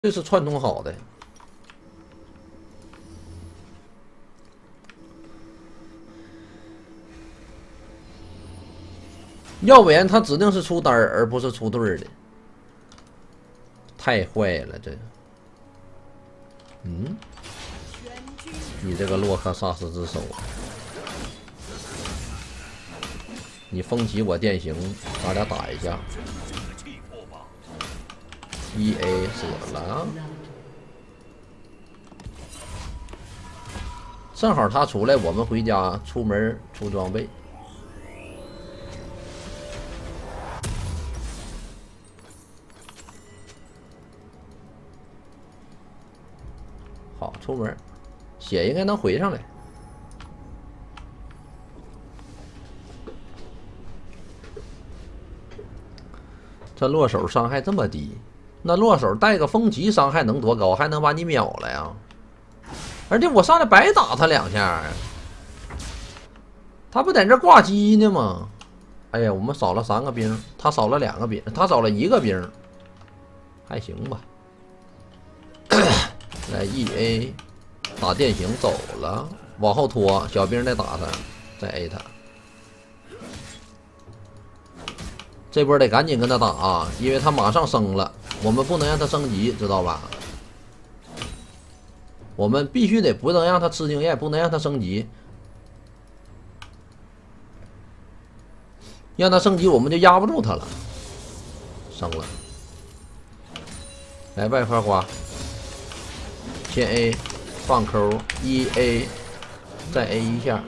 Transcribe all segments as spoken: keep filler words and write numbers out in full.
这是串通好的。要不然他指定是出单儿，而不是出对儿的。太坏了，这。嗯，你这个洛克萨斯之手，你风起我电行，咱俩打一下。E A 死了，正好他出来，我们回家出门出装备。好，出门，血应该能回上来。这落手伤害这么低，那落手带个风级伤害能多高？还能把你秒了呀？而且我上来白打他两下，他不在这挂机呢吗？哎呀，我们少了三个兵，他少了两个兵，他少了一个兵，还行吧。来 E A 打电刑走了，往后拖，小兵再打他，再 A 他。这波得赶紧跟他打啊，因为他马上升了，我们不能让他升级，知道吧？我们必须得不能让他吃经验，不能让他升级。让他升级，我们就压不住他了。升了，来外花瓜。先 A 放抠 ，E A 再 A 一下。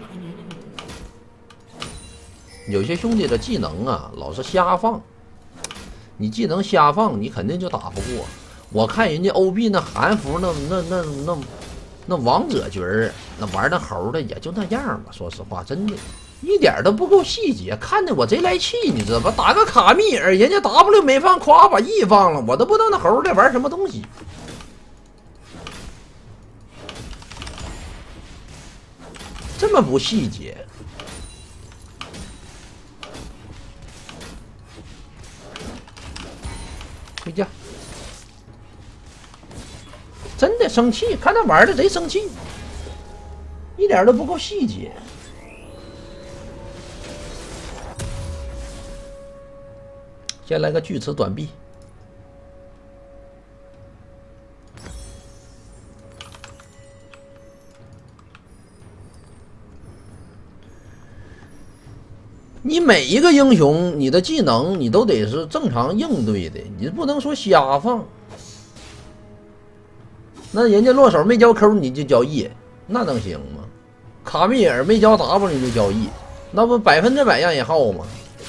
有些兄弟的技能啊，老是瞎放。你技能瞎放，你肯定就打不过。我看人家 O B 那韩服那那那那那王者局儿，那玩那猴的也就那样吧。说实话，真的，一点都不够细节，看得我贼来气，你知道吧？打个卡密尔，人家 W 没放，夸把 E 放了，我都不知道那猴在玩什么东西。这么不细节，回家，真的生气，看他玩的贼生气，一点都不够细节。先来个锯齿短臂。你每一个英雄，你的技能你都得是正常应对的，你不能说瞎放。那人家落手没交扣你就交 E， 那能行吗？卡密尔没交 W 你就交 E， 那不百分之百让人耗吗？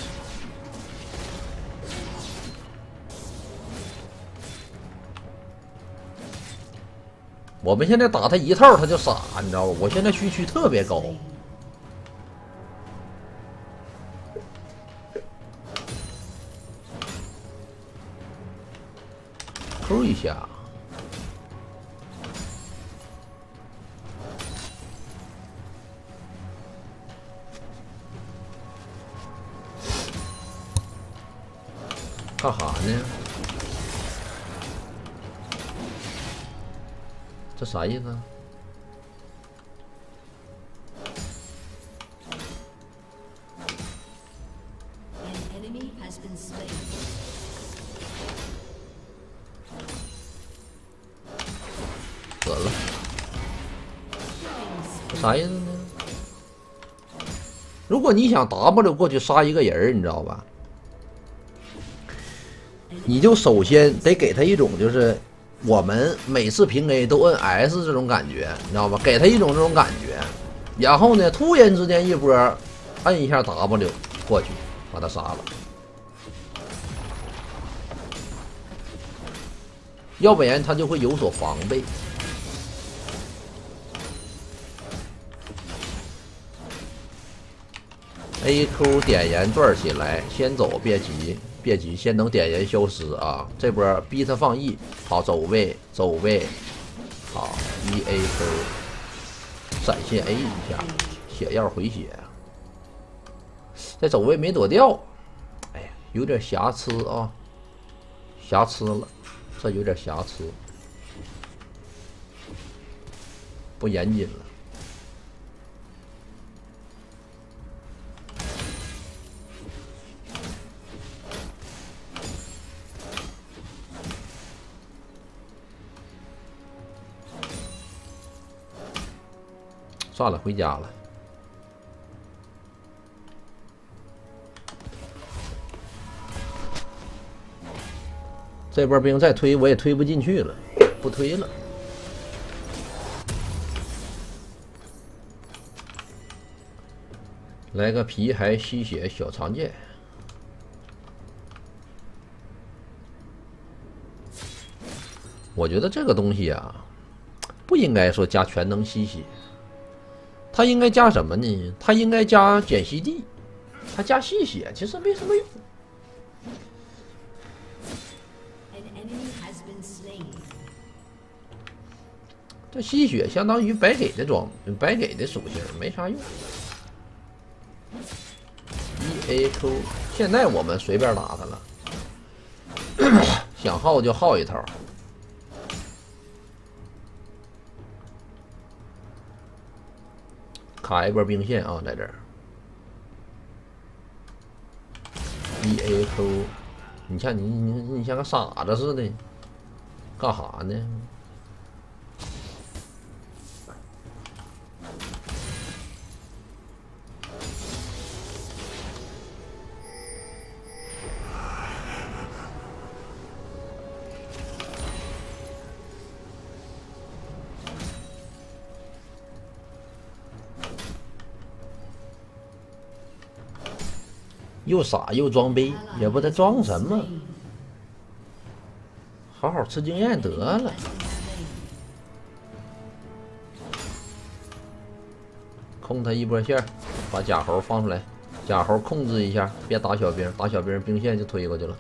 我们现在打他一套他就傻，你知道吧？我现在虚区特别高。抠一下，干哈呢？这啥意思啊？死了，这啥意思呢？如果你想 W 过去杀一个人，你知道吧？你就首先得给他一种就是我们每次平 A 都摁 S 这种感觉，你知道吧？给他一种这种感觉，然后呢，突然之间一波摁一下 W 过去，把他杀了。要不然他就会有所防备。A Q 点燃转起来，先走，别急，别急，先等点燃消失啊！这波逼他放 E， 好，走位，走位，好 ，E A Q， 闪现 A 一下，血药回血，这走位没躲掉，哎呀，有点瑕疵啊，瑕疵了，这有点瑕疵。 不严谨了。算了，回家了。这波兵再推我也推不进去了，不推了。来个皮骸吸血小长剑。我觉得这个东西啊，不应该说加全能吸血。 它应该加什么呢？它应该加碱吸地，它加吸血其实没什么用。这吸血相当于白给的装，白给的属性，没啥用。E A Q， 现在我们随便打它了，想耗就耗一套。 卡一波兵线啊，在这儿 ，E A Q， 你像你你你像个傻子似的，干哈呢？又傻又装逼，也不知道装什么。好好吃经验得了。控他一波线，把假猴放出来，假猴控制一下，别打小兵，打小兵兵线就推过去了。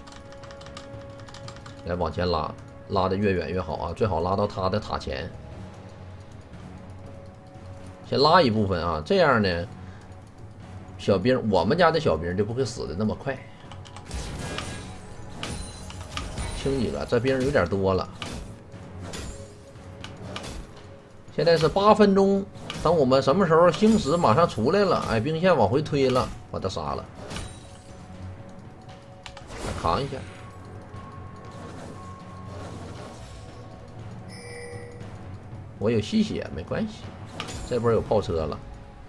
来往前拉，拉的越远越好啊，最好拉到他的塔前。先拉一部分啊，这样呢。 小兵，我们家的小兵就不会死的那么快。清几个，这兵有点多了。现在是八分钟，等我们什么时候星矢马上出来了，哎，兵线往回推了，把他杀了，扛一下。我有吸血没关系，这波有炮车了。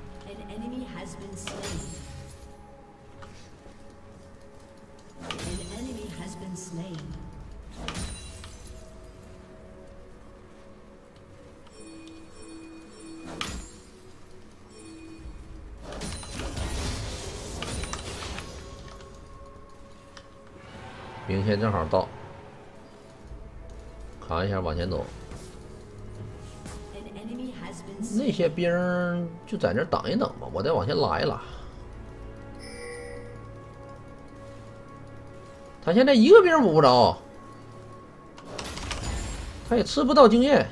兵线正好到，扛一下往前走。那些兵就在那等一等吧，我再往前拉一拉。他现在一个兵补不着，他也吃不到经验，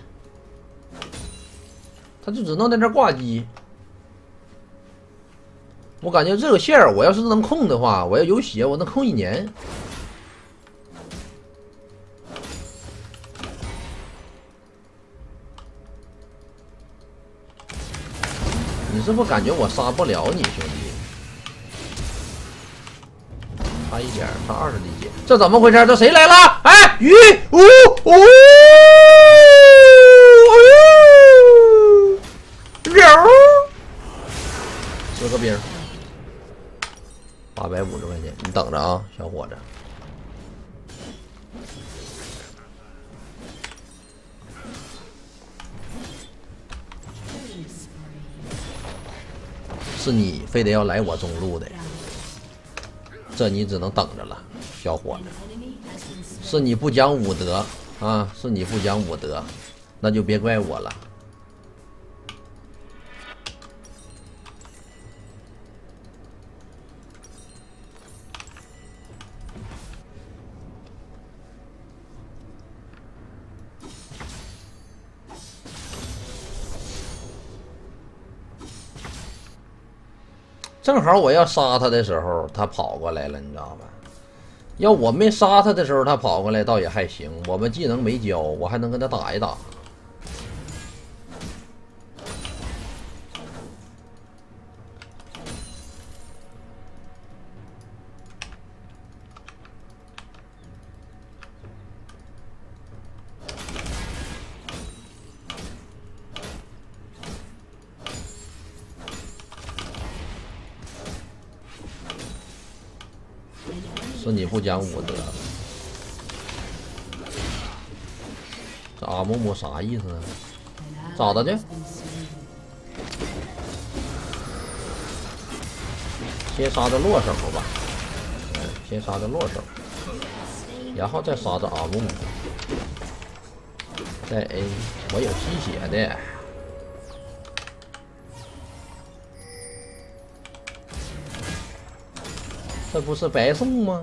他就只能在那挂机。我感觉这个线儿，我要是能控的话，我要有血，我能控一年。 你是不是感觉我杀不了你，兄弟？差一点，差二十滴血，这怎么回事？这谁来了？哎，鱼，呜呜呜，肉，十个兵，八百五十块钱，你等着啊，小伙子。 是你非得要来我中路的，这你只能等着了，小伙子。是你不讲武德啊！是你不讲武德，那就别怪我了。正好我要杀他的时候，他跑过来了，你知道吧？要我没杀他的时候，他跑过来倒也还行。我们技能没交，我还能跟他打一打。 是你不讲武德。这阿木木啥意思啊？找他去。先杀这落手吧，嗯，先杀这落手，然后再杀这阿木木。再 A， 我有吸血的。这不是白送吗？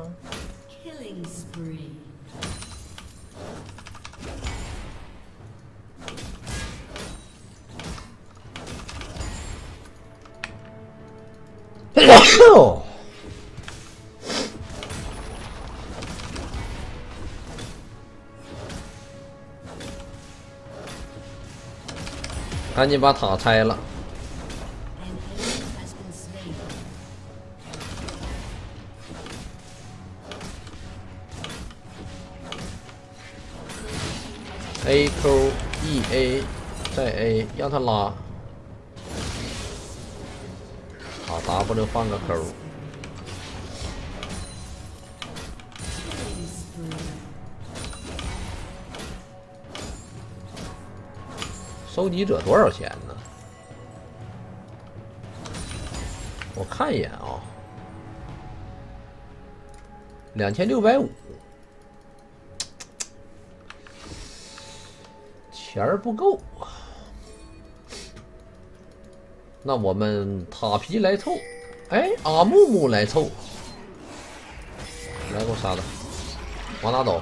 赶紧把塔拆了。A Q E A 再 A 让他拉，好 W 放个 Q， 收集者多少钱呢？我看一眼啊，两千六百五。钱儿不够啊，那我们塔皮来凑，哎，阿木木来凑，来给我杀了，往哪走？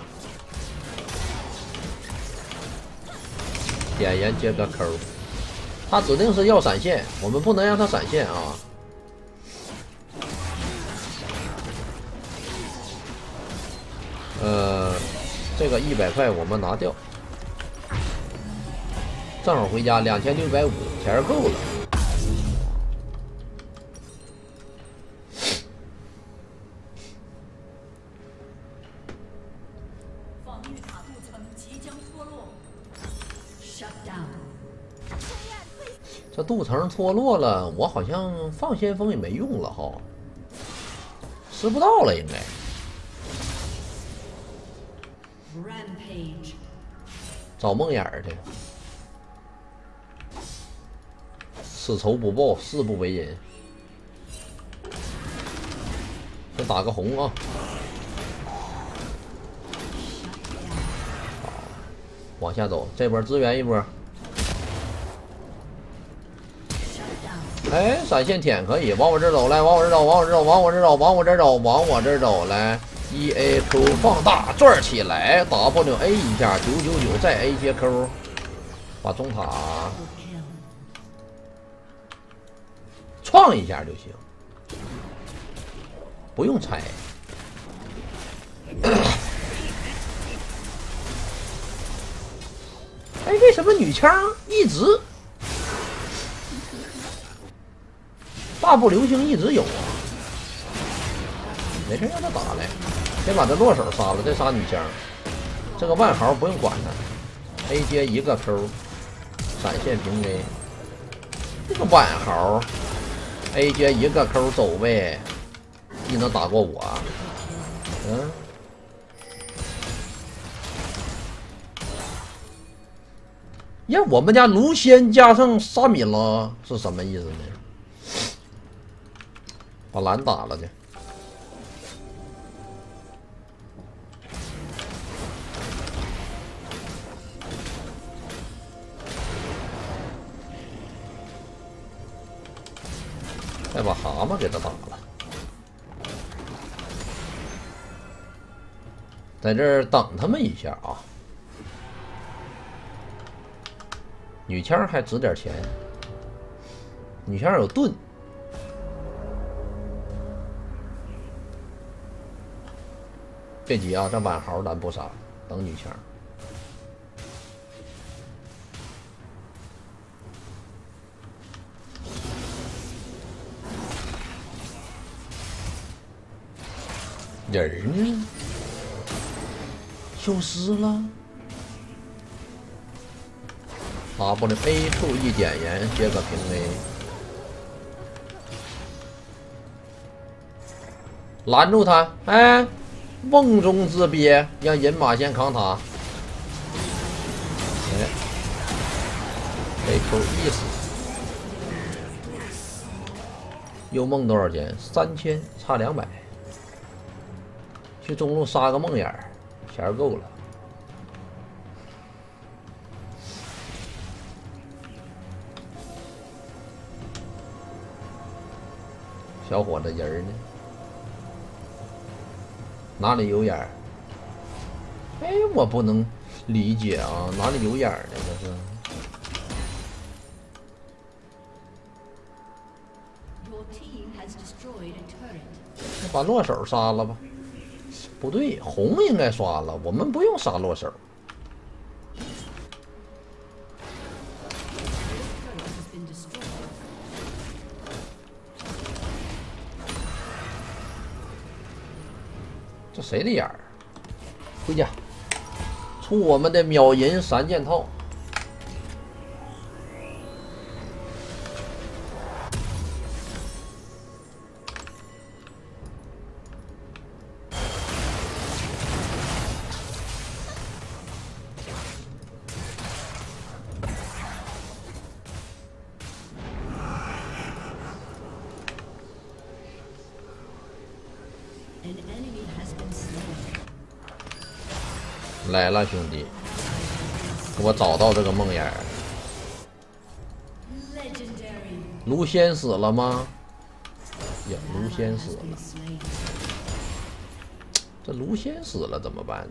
点烟接个 Q， 他指定是要闪现，我们不能让他闪现啊。呃，这个一百块我们拿掉。正好回家，两千六百五，钱儿够了。防御塔镀层即将脱落。这镀层脱落了，我好像放先锋也没用了哈，吃不到了应该。找梦魇去。此仇不报，誓不为人。先打个红啊！好，往下走，这波支援一波。哎，闪现舔可以，往我这儿走来，往我这儿走，往我这儿走，往我这儿走，往我这儿走，往我这儿走来。E A Q 放大转起来 ，W A 一下，九九九再 A 接 Q， 把中塔。创一下就行，不用拆。哎，为什么女枪一直大步流星一直有啊？没事，让他打来，先把这落手杀了，再杀女枪。这个万豪不用管他 ，A 接一个 Q， 闪现平 A。这个万豪。A 接一个 Q 走呗，你能打过我？嗯，呀，我们家卢仙加上沙米拉是什么意思呢？把蓝打了去。再把蛤蟆给他打了，在这儿等他们一下啊！女枪还值点钱，女枪有盾，别急啊，这满豪咱不杀，等女枪。人呢？消失了。W A 处一点烟，接个平 A， 拦住他！哎， 瓮中之鳖，让银马先扛塔。哎 ，A Q 一死。幽梦多少钱？三千，差两百。去中路杀个梦魇，钱儿够了。小伙子人儿呢？哪里有眼儿？哎，我不能理解啊，哪里有眼儿呢？这是。把落手杀了吧？不对，红应该刷了，我们不用杀落手。这谁的眼儿？回家，出我们的秒银三件套。来了，兄弟，给我找到这个梦魇。卢仙死了吗？呀，卢仙死了。这卢仙死了怎么办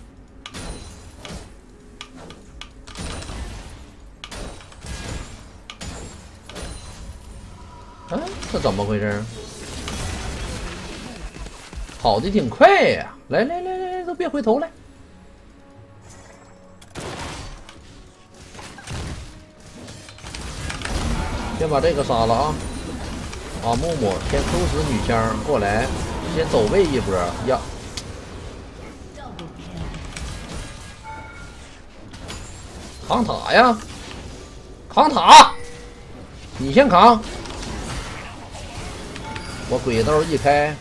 呢？啊，这怎么回事？跑的挺快呀！来来来来，都别回头来。先把这个杀了啊！啊，木木先 Q 死女枪过来，先走位一波呀！扛塔呀！扛塔！你先扛，我鬼刀一开。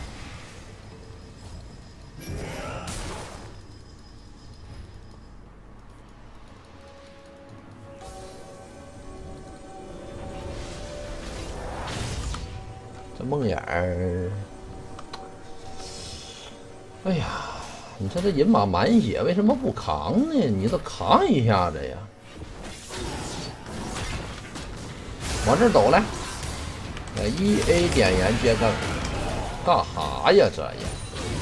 这梦魇儿，哎呀，你说这银马满血为什么不扛呢？你得扛一下子呀！往这儿走来，呃，一 A 点燃接干，干哈呀？这呀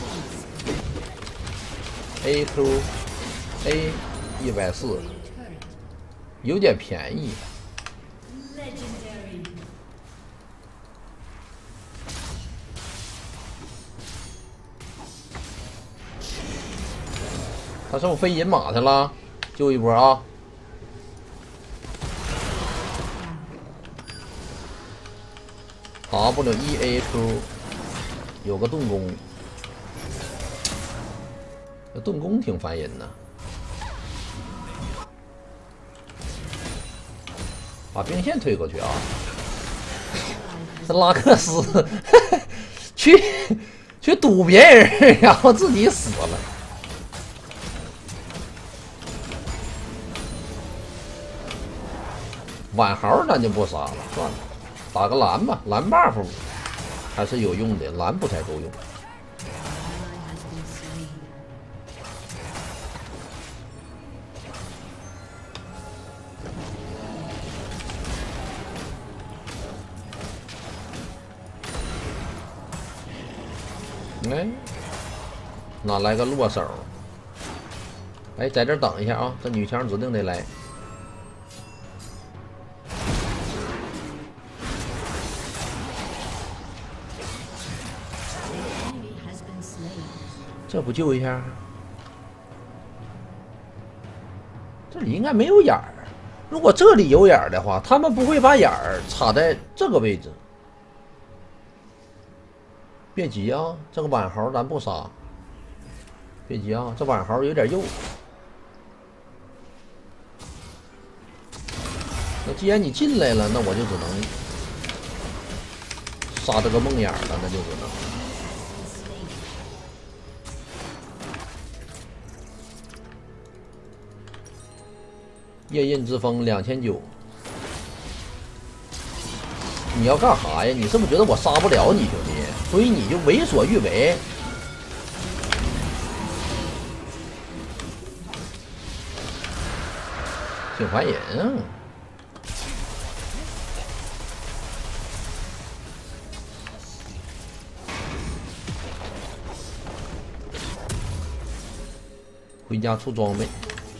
，A Q A 一百四，有点便宜。他是不是飞银马去了？救一波啊！打不了一 A Q， 有个盾弓，这盾弓挺烦人的。把兵线推过去啊！这拉克斯去去堵别人，然后自己死了。晚豪咱就不杀了，算了，打个蓝吧，蓝 buff 还是有用的，蓝不太够用。哎，哪来个落手？哎，在这等一下啊，这女枪指定得来。这不救一下？这里应该没有眼儿。如果这里有眼儿的话，他们不会把眼儿插在这个位置。别急啊，这个晚豪咱不杀。别急啊，这晚豪有点肉。那既然你进来了，那我就只能杀这个梦魇了，那就只能。 夜印之风两千九。你要干啥呀？你是不是觉得我杀不了你兄弟，所以你就为所欲为？挺烦人啊！回家出装备。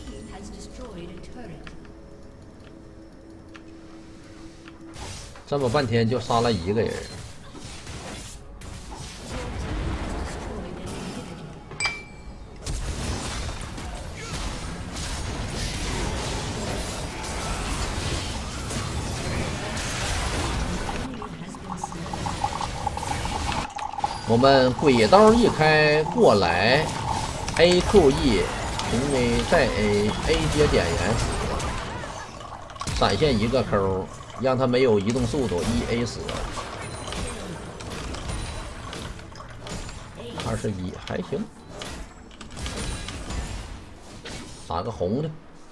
这么半天就杀了一个人。我们鬼刀一开过来 ，A Q E 平 A 再 A，A 接点燃死，闪现一个 Q， 让他没有移动速度 ，E A 死，二十一还行，打个红的。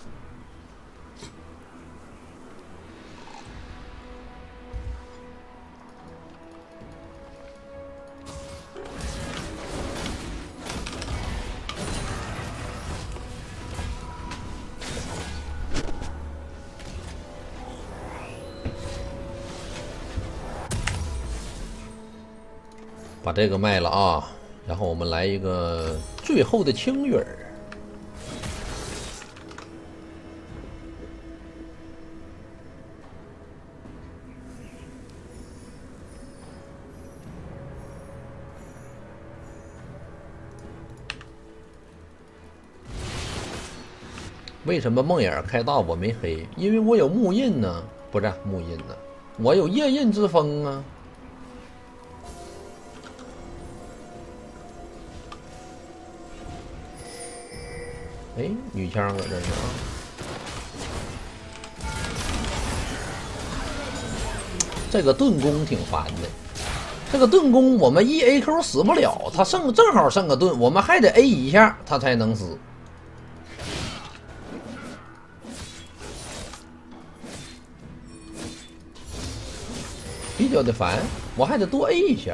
把这个卖了啊，然后我们来一个最后的青雨儿。为什么梦魇开大我没黑？因为我有木印呢，不是木印呢，我有夜印之风啊。哎，女枪搁这是啊！这个盾弓挺烦的。这个盾弓我们一 A Q 死不了，他剩正好剩个盾，我们还得 A 一下他才能死。比较的烦，我还得多 A 一下。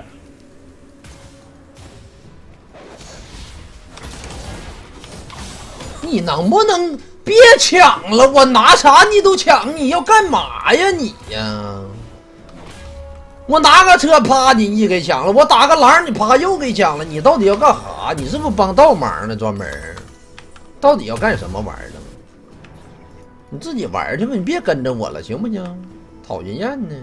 你能不能别抢了？我拿啥你都抢，你要干嘛呀你呀？我拿个车啪你你给抢了，我打个狼你啪又给抢了，你到底要干啥？你是不是帮倒忙呢？专门到底要干什么玩意儿呢？你自己玩去吧，你别跟着我了，行不行？讨人厌呢。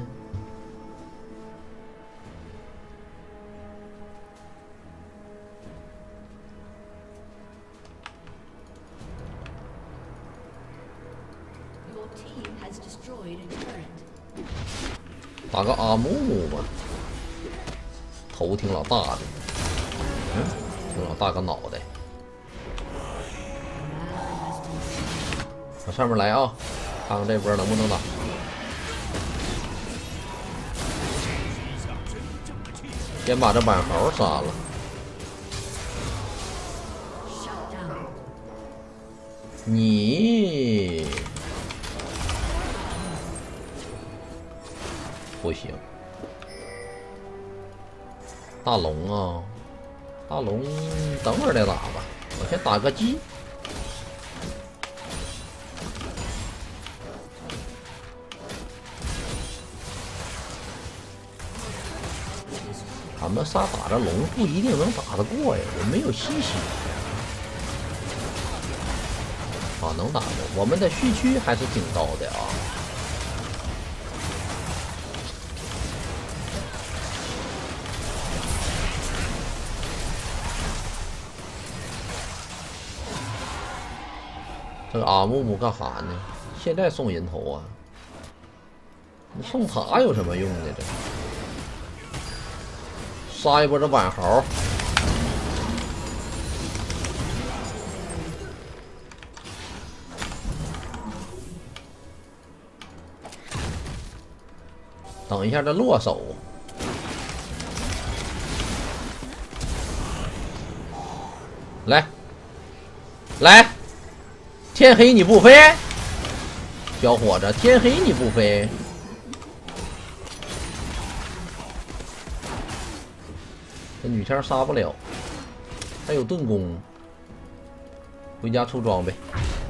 打个阿木木吧，头挺老大的，嗯，挺老大个脑袋。往上面来啊，看看这波能不能打。先把这板猴杀了。你。不行，大龙啊，大龙，等会儿再打吧。我先打个鸡。俺们仨打着龙不一定能打得过呀，我没有吸血。啊，能打过，我们的虚区还是挺高的啊。这个阿木木干啥呢？现在送人头啊？你送他有什么用呢？这杀一波这晚猴，等一下这落手，来来。天黑你不飞， 小伙子，天黑你不飞？这女天杀不了，还有盾弓，回家出装备。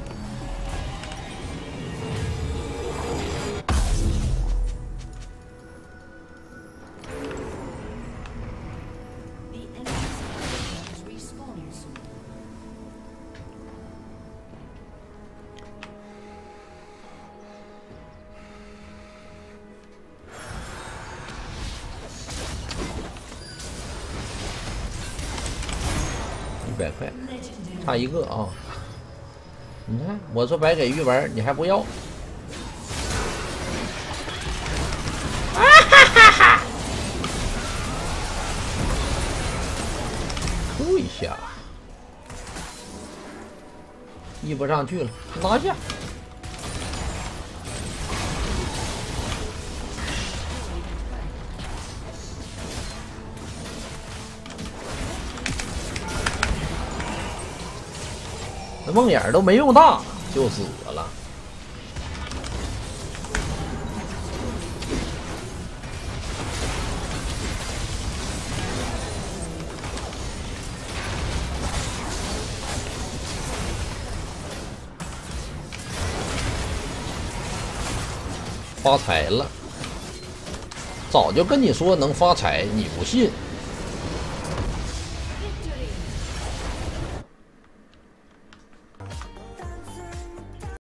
一百块，差一个啊！你看，我说白给鱼丸，你还不要？啊哈哈哈！突一下，移不上去了，拿下！那梦魇都没用大就死了。发财了，早就跟你说能发财，你不信。